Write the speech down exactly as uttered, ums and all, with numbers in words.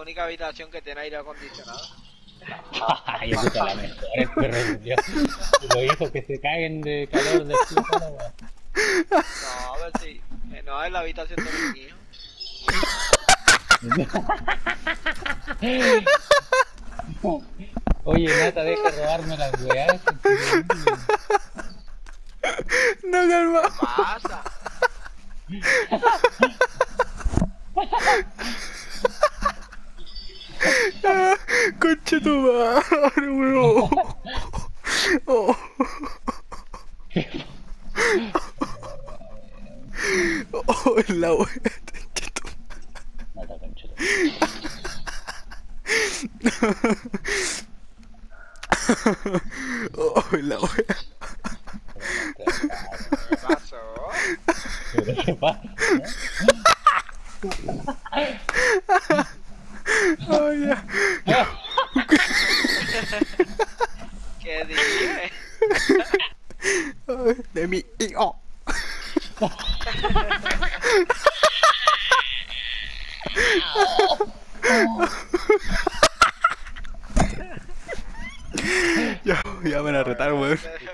única habitación que tiene aire acondicionado. Ay, eso es la mejor, es perro, Dios. Los hijos que se caguen de calor de frío, la wea. No, a ver si. Eh, no, es la habitación de mi hijo. Oye, Nata, deja de robarme las weas. No, calma. ¿Qué pasa? Ah, concha tu madre, weón. Oh. Oh, la wea. Concha tu Nata, concha. Oh, la wea. ¿Qué pasó? ¿Pero qué pasa? Oh, ya. ¿Qué dije? Ay, de mi hijo. Ya, ya me van a retar, weón.